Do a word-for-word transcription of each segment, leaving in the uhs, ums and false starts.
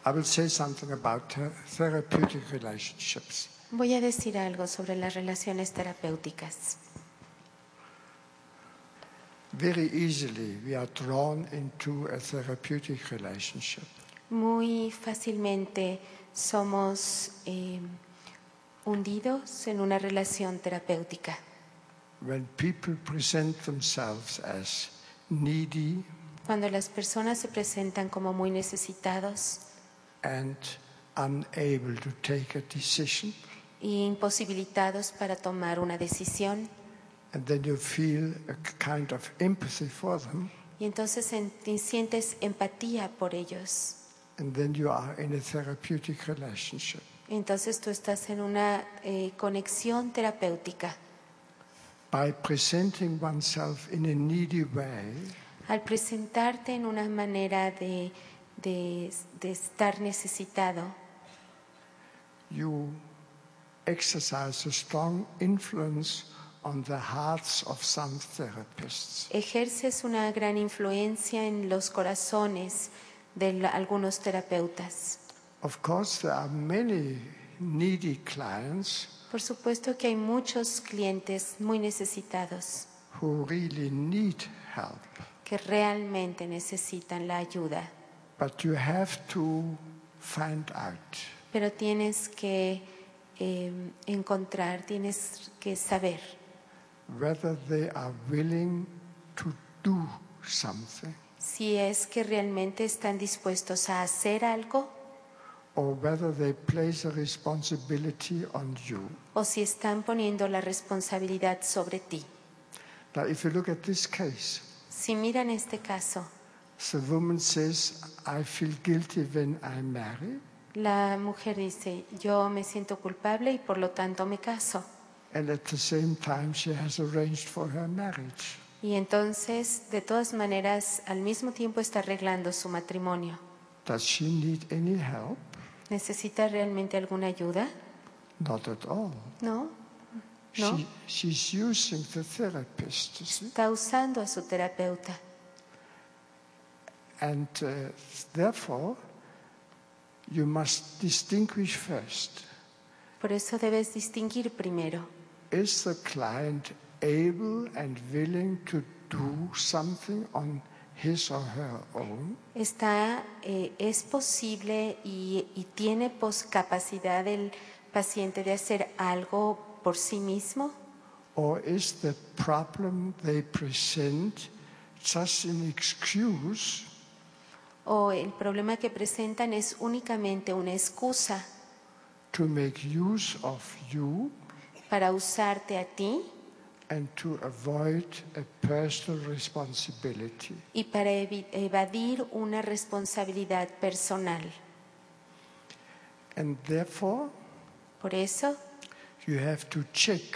I will say something about th- therapeutic relationships. Voy a decir algo sobre las relaciones terapéuticas. Very easily we are drawn into a therapeutic relationship. Muy fácilmente somos eh, hundidos en una relación terapéutica. When people present themselves as needy Cuando las personas se presentan como muy necesitados and unable to take a decision, e imposibilitados para tomar una decisión, and then you feel a kind of empathy for them, y entonces en- sientes empatía por ellos. and then you are in a therapeutic relationship. Entonces tú estás en una eh, conexión terapéutica. By presenting oneself in a needy way, Al presentarte en una manera de, de, de estar necesitado, you exercise a strong influence on the hearts of some therapists. ejerces una gran influencia en los corazones de la- algunos terapeutas. Of course, there are many needy clients Por supuesto que hay muchos clientes muy necesitados who really need help, que realmente necesitan la ayuda, but you have to find out pero tienes que eh, encontrar, tienes que saber whether they are willing to do something si es que realmente están dispuestos a hacer algo or whether they place a responsibility on you. o si están poniendo la responsabilidad sobre ti. Now, if you look at this case, Si miran este caso, the woman says, I feel guilty when I marry, la mujer dice, yo me siento culpable y por lo tanto me caso. and at the same time she has arranged for her marriage. Y entonces, de todas maneras, al mismo tiempo está arreglando su matrimonio. Does she need any help? ¿Necesita realmente alguna ayuda? Not at all. No, no. She, she's using the therapist, you see? Está usando a su terapeuta. And uh, therefore, you must distinguish first. Por eso debes distinguir primero. Is the client able and willing to do something on his or her own? Está, eh, es posible y, y tiene pos- capacidad el paciente de hacer algo por sí mismo, Or is the problem they present just an excuse o el problema que presentan es únicamente una excusa to make use of you para usarte a ti and to avoid a personal responsibility. y para evi- evadir una responsabilidad personal. And therefore, Por eso you have to check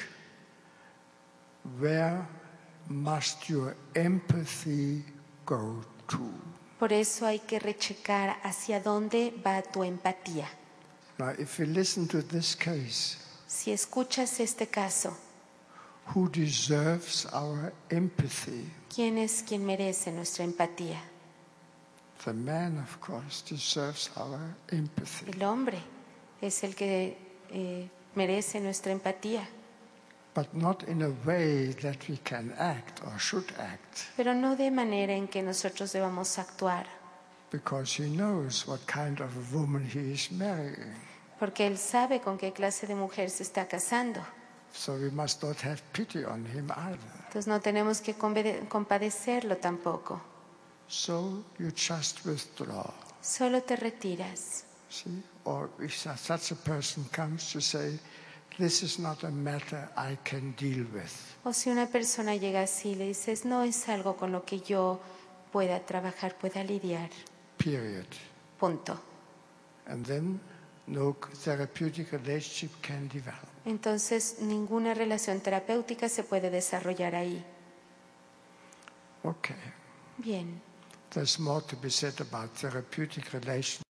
where must your empathy go to. Por eso hay que rechecar hacia dónde va tu empatía. Now, if you listen to this case, Si escuchas este caso, who deserves our empathy? ¿quién es quien merece nuestra empatía? The man, of course, deserves our empathy. El hombre es el que eh, merece nuestra empatía, But not in a way that we can act or should act, pero no de manera en que nosotros debamos actuar, because he knows what kind of a woman he is marrying. porque él sabe con qué clase de mujer se está casando. So we must not have pity on him either. Entonces no tenemos que convede- compadecerlo tampoco. So you just withdraw. Solo te retiras. See? Or if such a person comes to say, this is not a matter I can deal with. O si una persona llega así y le dices, no es algo con lo que yo pueda trabajar, pueda lidiar. Period. Punto. And then no therapeutic relationship can develop. Entonces ninguna relación terapéutica se puede desarrollar ahí. Okay. Bien. There's more to be said about therapeutic relationships.